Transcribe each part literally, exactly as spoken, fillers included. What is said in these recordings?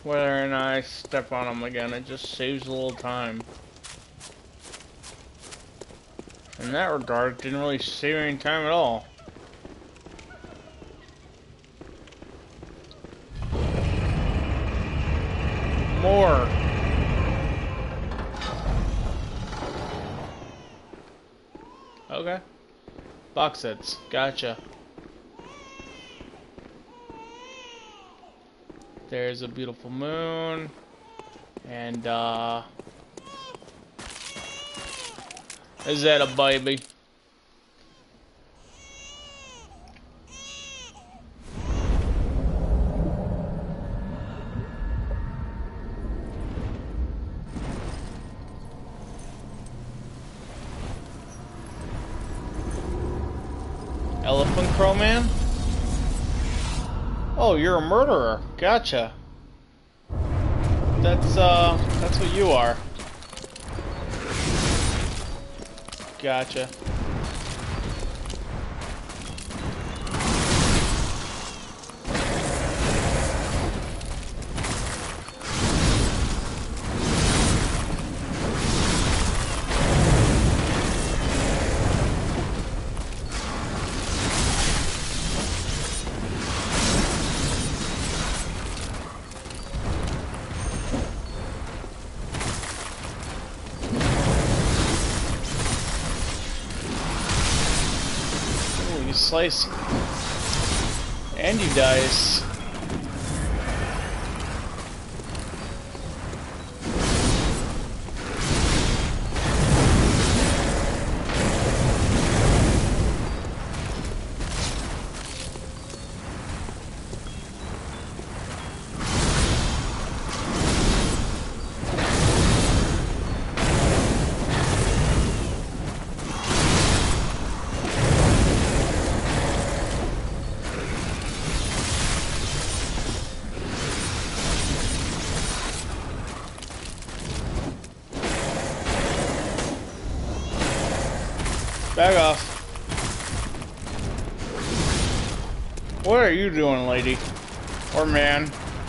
Whether or not I step on them again, it just saves a little time. In that regard, it didn't really save any time at all. More. Okay. Box sets. Gotcha. There's a beautiful moon. And, uh... is that a baby? Elephant Crow Man? Oh, you're a murderer. Gotcha. That's, uh, that's what you are. Gotcha. Slice. And you dice. Back off. What are you doing, lady? Or man?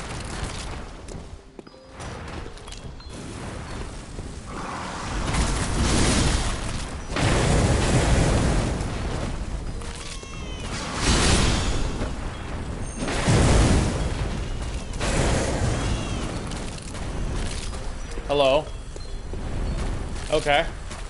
Hello? Okay.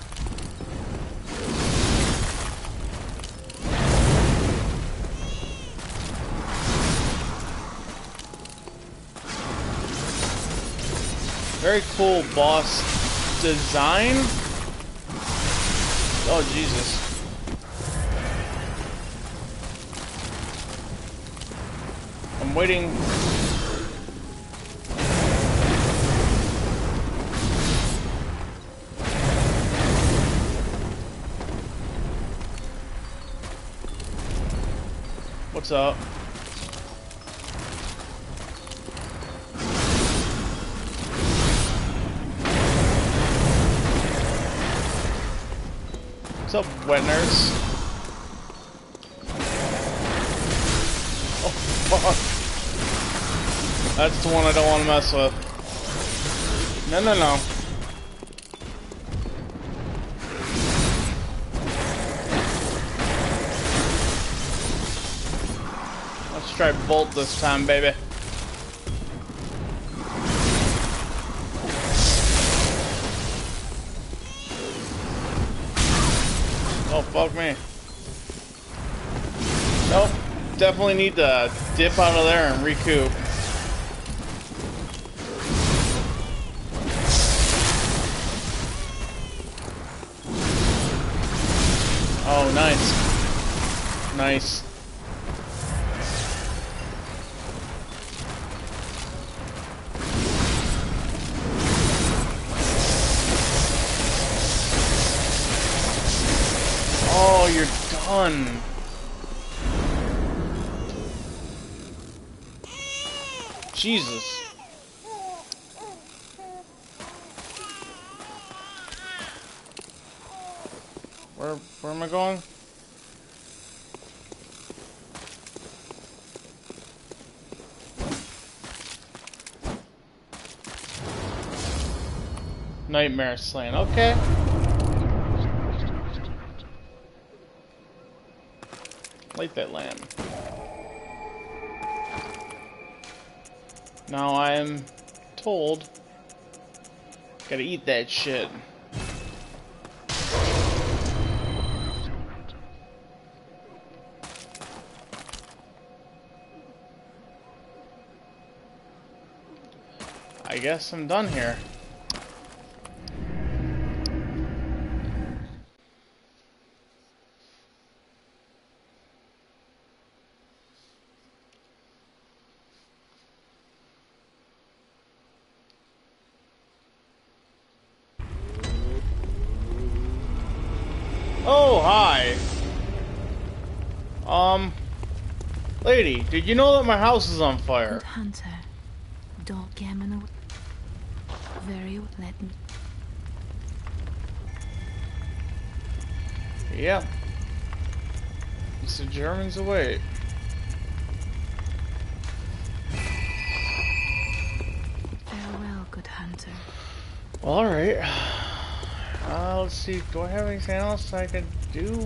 Very cool boss design. Oh, Jesus. I'm waiting. What's up? What's up, wet nurse? Oh, fuck. That's the one I don't want to mess with. No, no, no. Let's try Bolt this time, baby. Oh, fuck me. Nope. Definitely need to dip out of there and recoup. Oh, nice. Nice. Oh, you're done. Jesus. Where, where am I going? Nightmare Slain. Okay. Light that lamp. Now I am told, gotta eat that shit. I guess I'm done here. Oh, hi. Um, lady, did you know that my house is on fire? Good hunter, dog gammon, very Latin. Yep. It's the Germans away. Farewell, good hunter. Well, alright. Uh, let's see, do I have anything else I could do?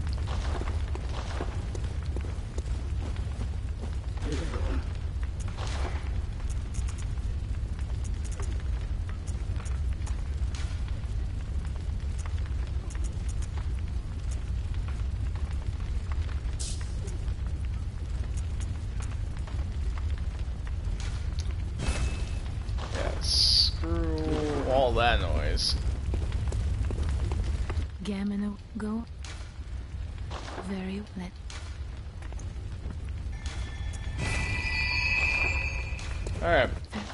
Yeah, screw all that noise. Gammon, go. Very let. Alright.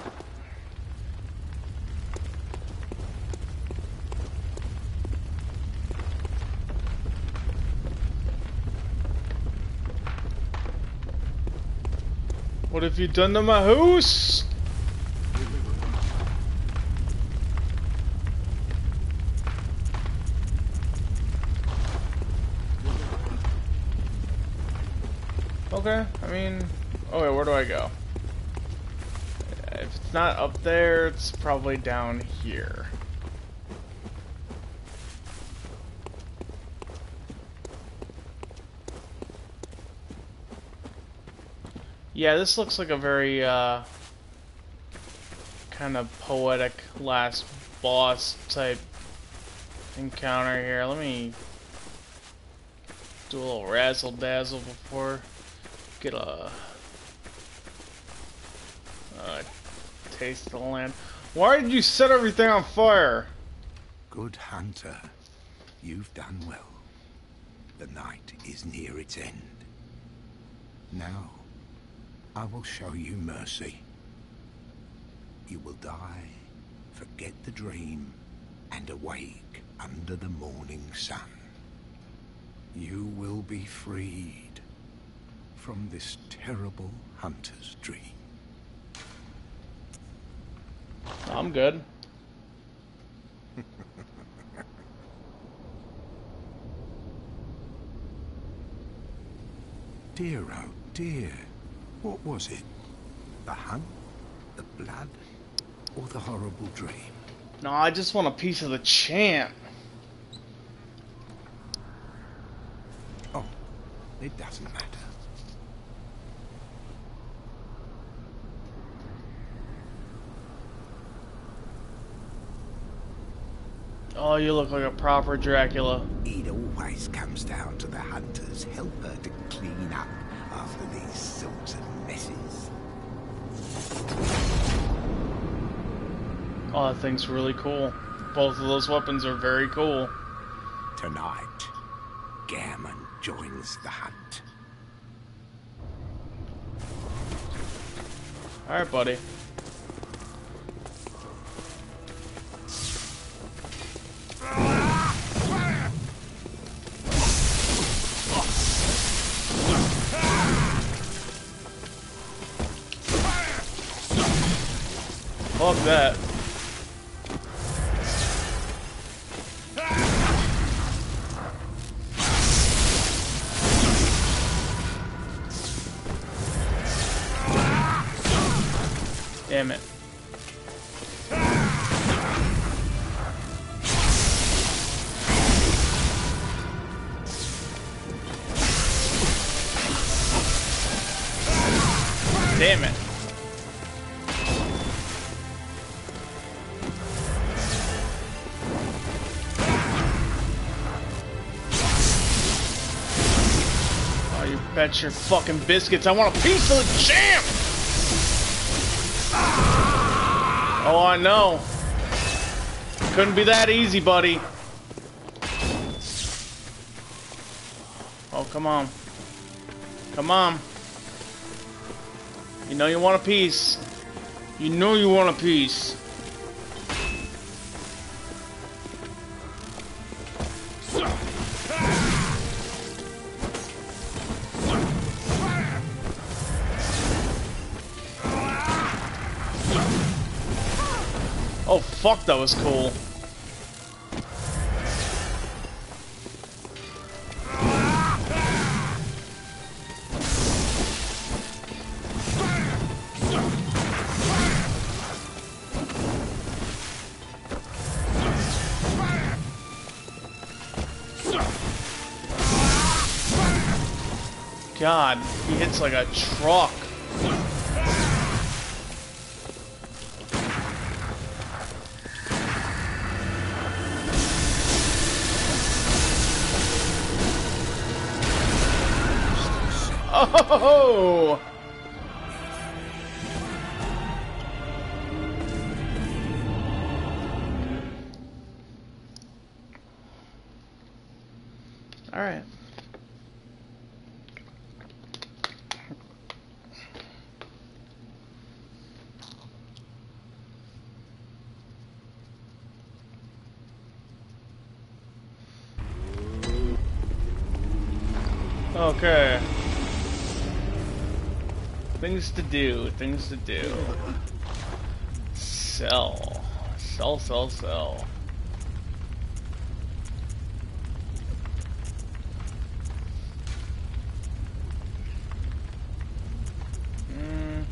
What have you done to my house? Okay, I mean, okay, where do I go? If it's not up there, it's probably down here. Yeah, this looks like a very, uh, kind of poetic last boss type encounter here. Let me do a little razzle dazzle before get a, a taste of the land. Why did you set everything on fire? Good hunter, you've done well. The night is near its end. Now, I will show you mercy. You will die, forget the dream, and awake under the morning sun. You will be freed from this terrible hunter's dream. I'm good. Dear, oh dear. What was it? The hunt? The blood? Or the horrible dream? No, I just want a piece of the chant. Oh, it doesn't matter. Oh, you look like a proper Dracula. It always comes down to the hunter's helper to clean up after these sorts of messes. Oh, that thing's really cool. Both of those weapons are very cool. Tonight, Gammon joins the hunt. Alright, buddy. Fuck that. Damn it. damn it. Oh, you bet your fucking biscuits. I want a piece of the jam! Oh, I know. Couldn't be that easy, buddy. Oh, come on. Come on. You know you want a piece. You know you want a piece. Oh, fuck, that was cool. God, he hits like a truck. Oh! All right. Okay. Things to do, things to do. Sell. Sell, sell, sell. Mm.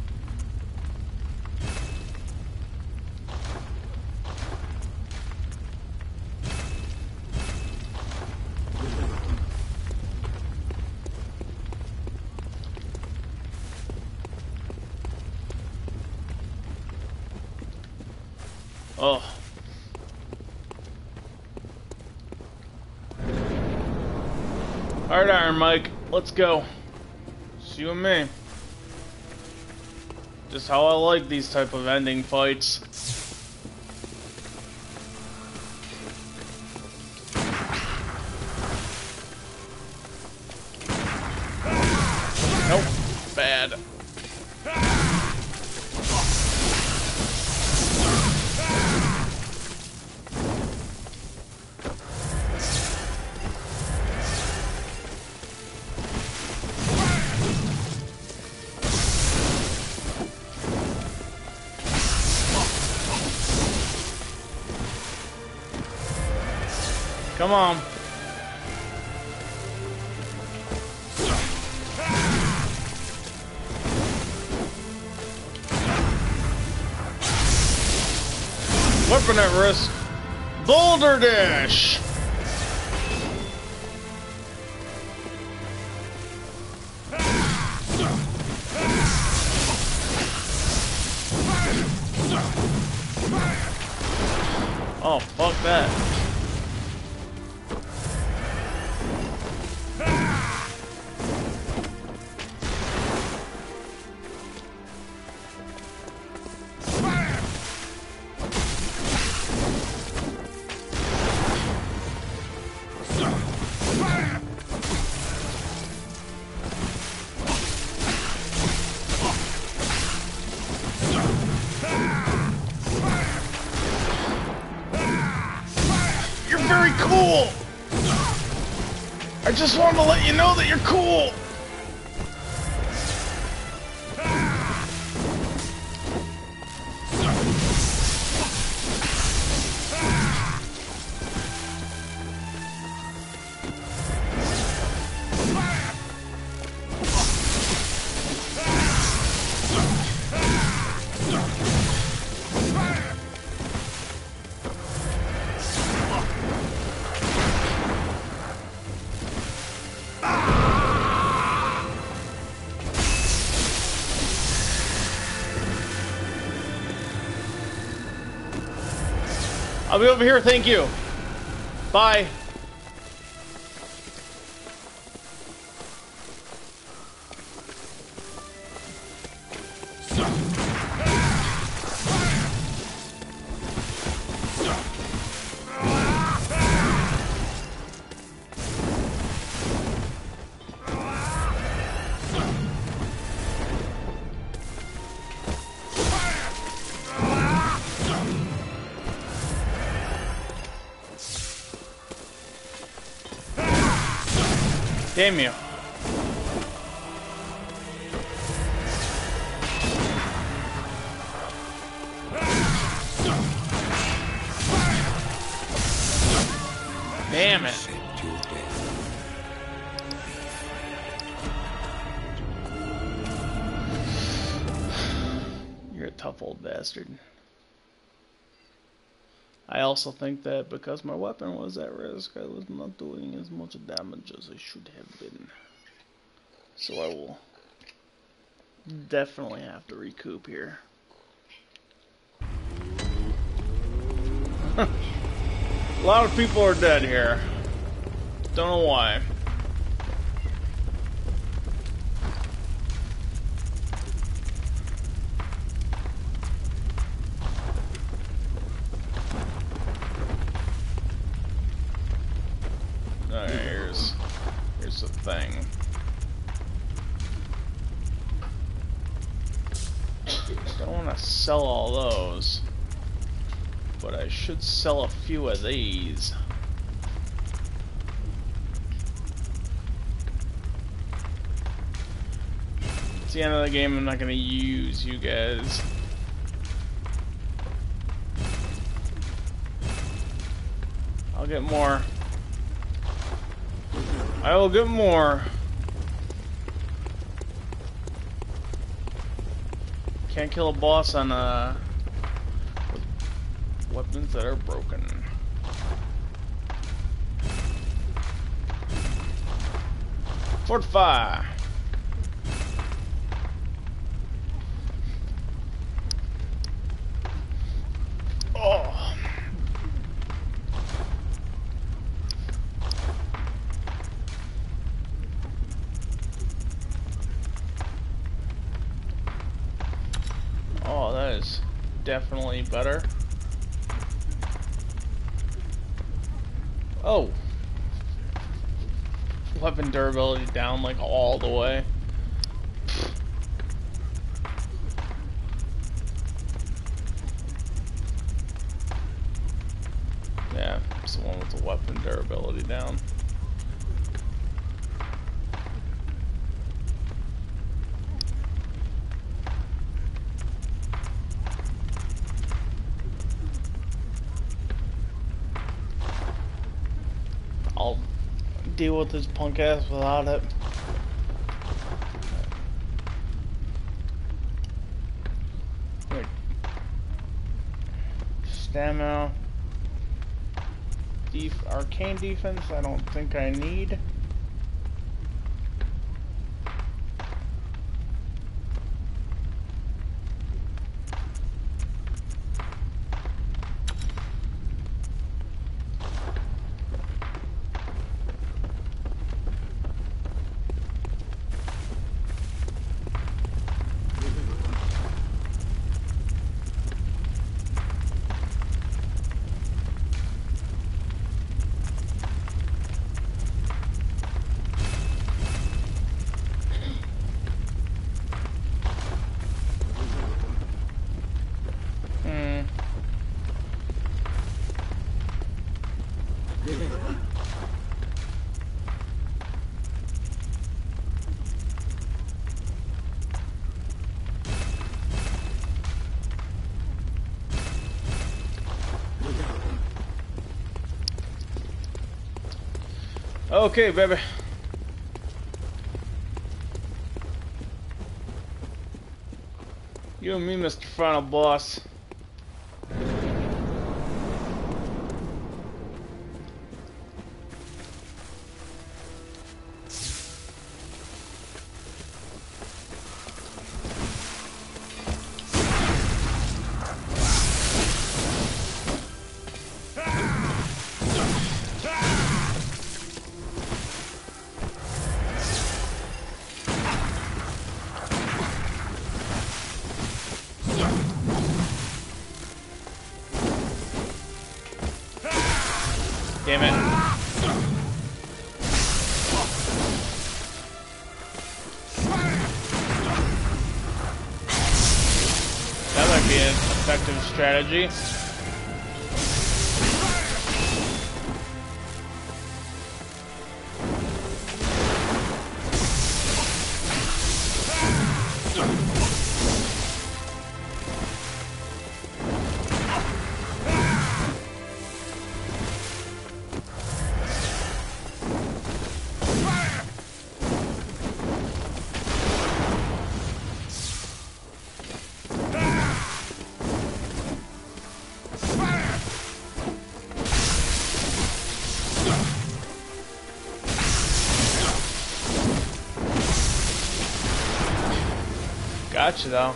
Oh. Alright, Iron Mike, let's go. It's you and me. Just how I like these type of ending fights. Nope. Bad. Come on. Weapon at risk. Boulder Dash. Oh, fuck that. Cool! I just wanted to let you know that you're cool! I'll be over here, thank you. Bye. Damn you. Damn it. You're a tough old bastard. I also think that because my weapon was at risk, I was not doing as much damage as I should have been. So I will definitely have to recoup here. A lot of people are dead here. Don't know why. Alright, here's here's the thing. Don't want to sell all those, but I should sell a few of these. It's the end of the game. I'm not gonna use you guys. I'll get more. I will get more. Can't kill a boss on uh, weapons that are broken. Fortify. Oh. Oh, that is definitely better. Oh. Weapon durability down like all the way. Yeah, it's the one with the weapon durability down. I'll deal with this punk ass without it. Wait. Stamina. Def arcane defense, I don't think I need. Okay, baby. You and me, Mister Final Boss. Damn it. That might be an effective strategy. Gotcha, though.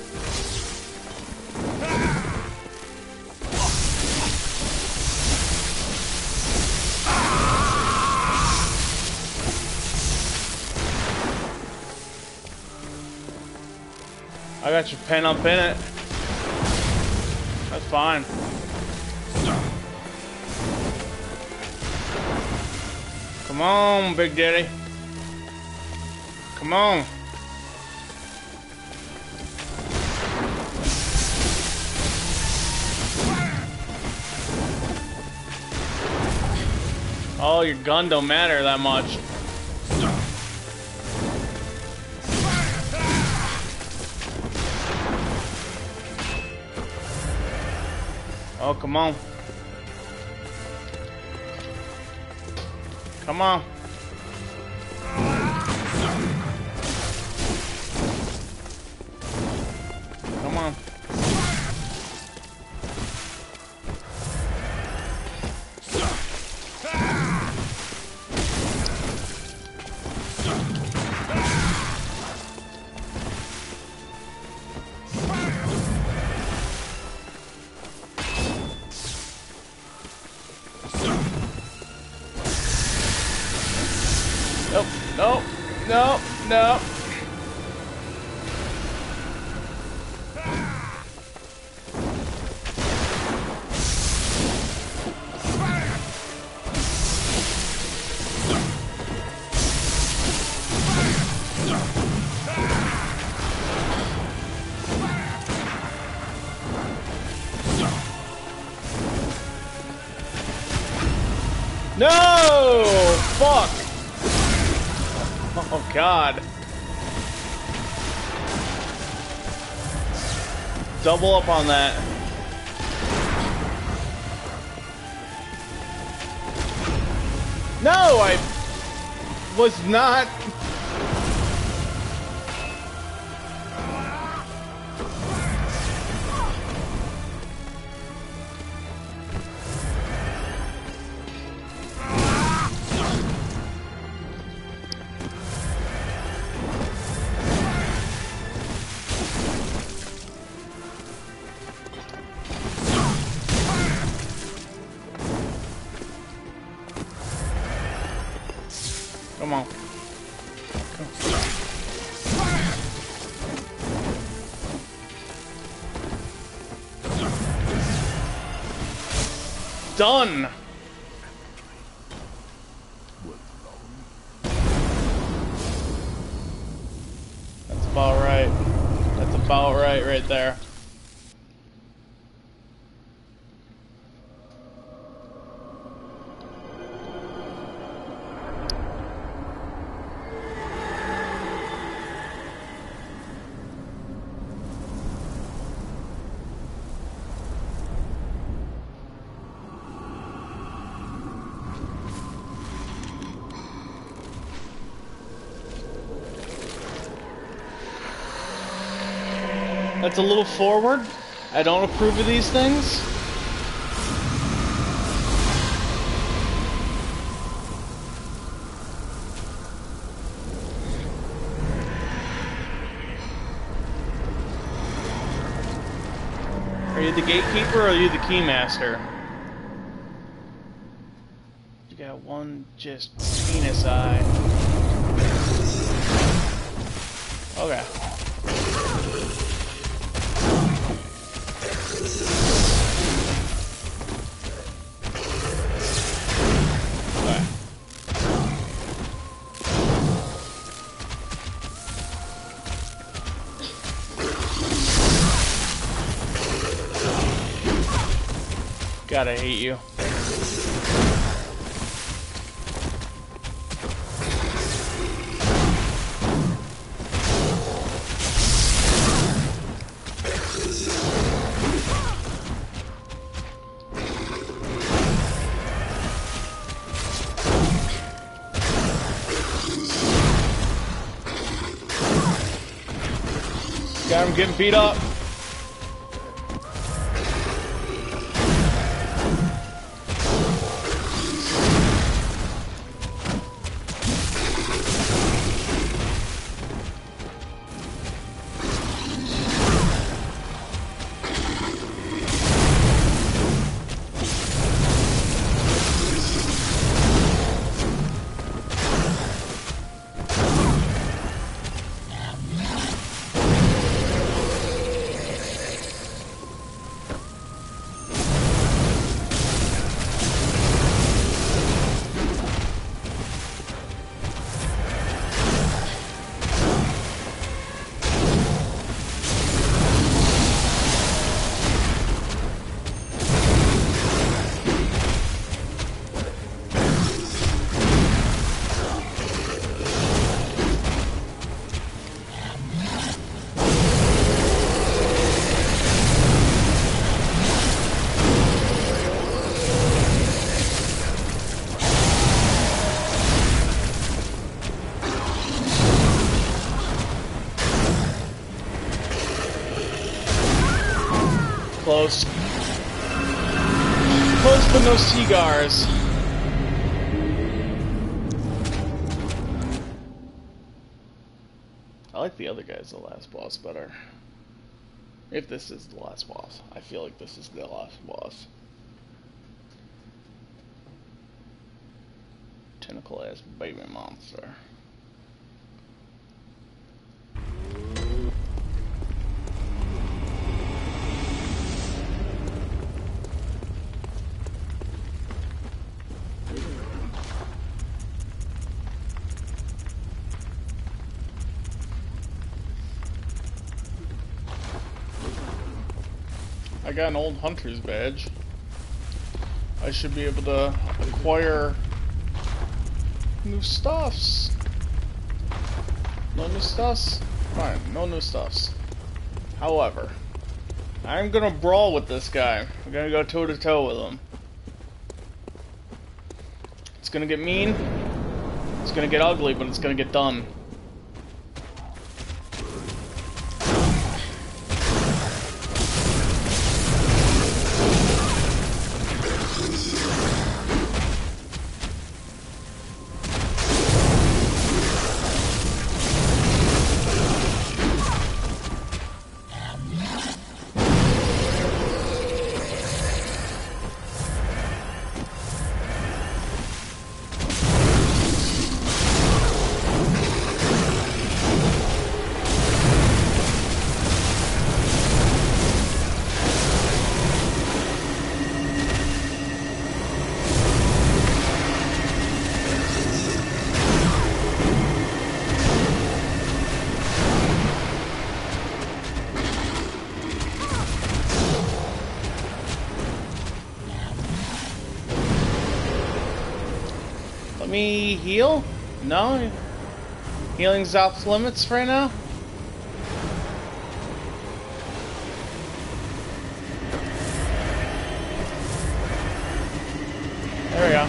I got your pen up in it. That's fine. Come on, Big Daddy. Come on. Oh, your gun don't matter that much. Oh, come on. Come on. Come on. Nope, nope, nope, nope. No! Fuck! Oh God. Double up on that. No, I was not. Come on. Come on. Done. That's about right. That's about right right there. That's a little forward. I don't approve of these things. Are you the gatekeeper or are you the keymaster? You got one just penis eye. Okay. Gotta hate you. Got him getting beat up. Close. Close, but no cigars. I like the other guys, the last boss, better. If this is the last boss. I feel like this is the last boss. Tentacle-ass baby monster. I got an old hunter's badge. I should be able to acquire new stuffs. No new stuffs? Fine, no new stuffs. However, I'm gonna brawl with this guy. I'm gonna go toe to toe with him. It's gonna get mean. It's gonna get ugly, but it's gonna get done. Me heal? No? Healing's off limits right now? There we go.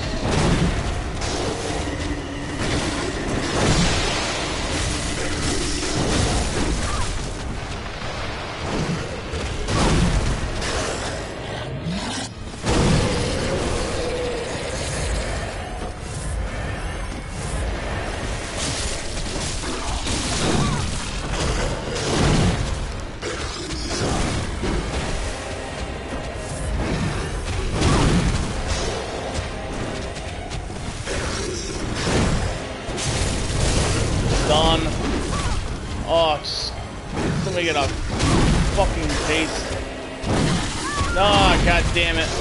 Done. Oh, just let me get a fucking taste. Ah, oh, god damn it.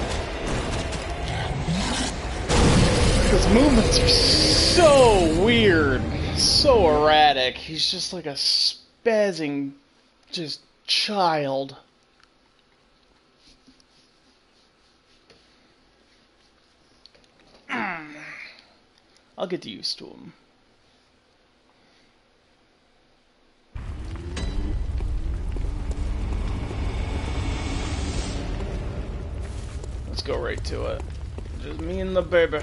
His movements are so weird, so erratic. He's just like a spazzing, just child. I'll get used to them. Let's go right to it. Just me and the baby.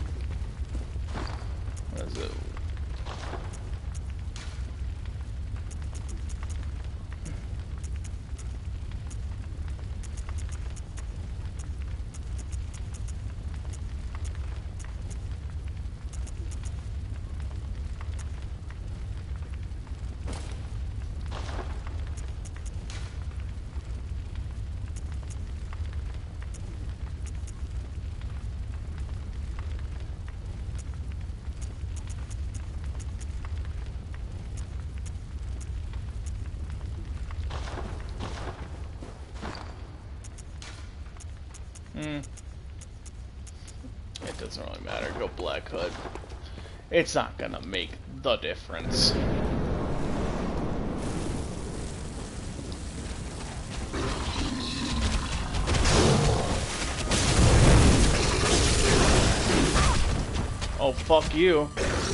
What is it? Hmm. It doesn't really matter. Go Black Hood. It's not gonna make the difference. Oh, fuck you.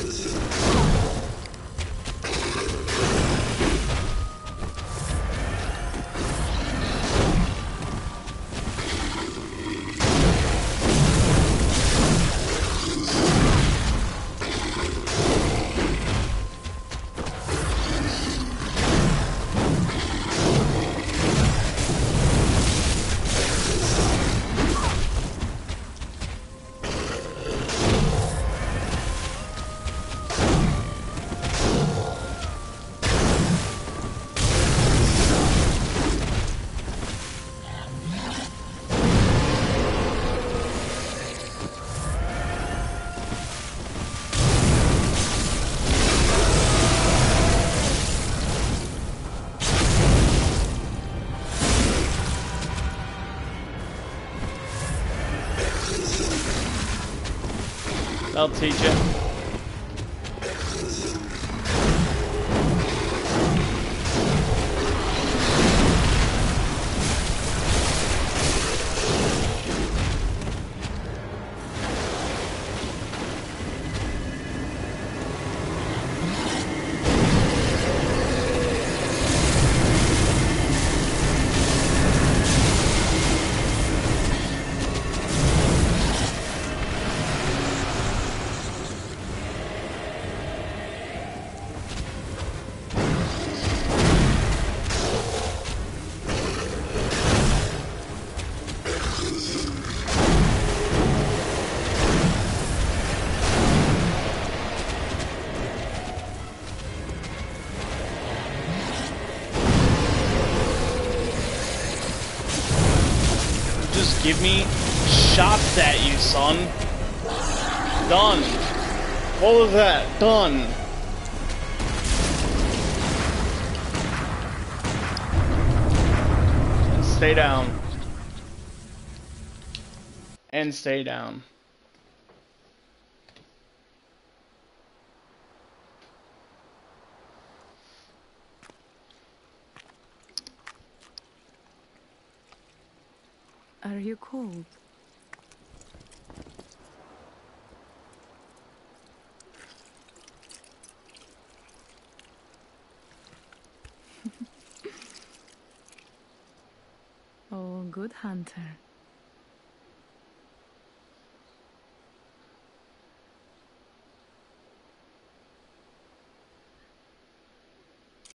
I'll teach you. Give me shots at you, son. Done. What was that? Done. And stay down. And stay down. Are you cold? Oh, good hunter.